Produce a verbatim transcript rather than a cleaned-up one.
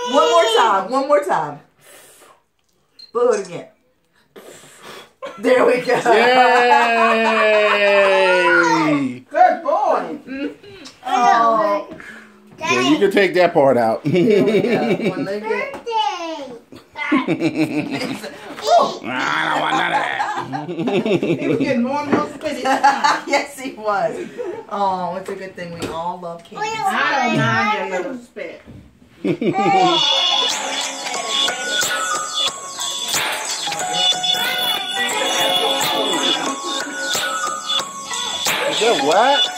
One more time. One more time. Blow it again. There we go. Yay! Good boy. Oh. Yeah, you can take that part out. There we go. One leg in. I don't want none of that. He was getting more and more spitty. Yes, he was. Oh, it's a good thing we all love candy. I don't mind your little spit. Is that what?